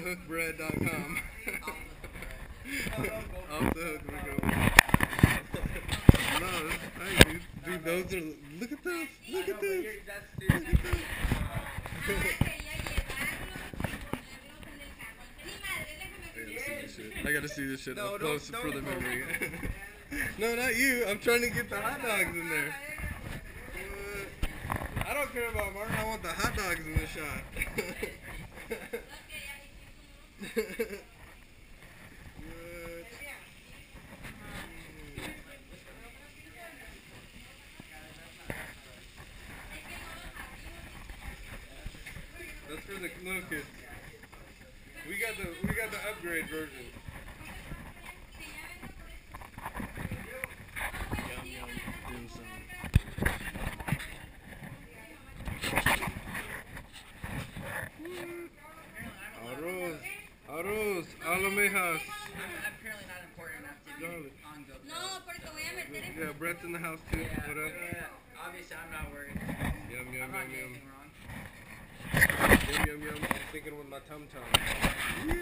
offthehookbread.com. Off the hook, we go. No, hey, dude, those are. Look at those. Look at those. Look at those. I gotta see this shit up close for the memory. No, not you. I'm trying to get the hot dogs in there. I don't care about Martin. I want the hot dogs in the shot. That's for the little kids. We got the upgrade version. Yum yum, dim sum. Arroz, almejas. I'm apparently not important enough to be on go. No, porque voy a meter en... Yeah, Brett's in the house too. Yeah, What up? yeah, obviously I'm not worried. Yum I'm yum not yum doing yum. anything wrong. Yum yum yum. I'm thinking with my tum tum.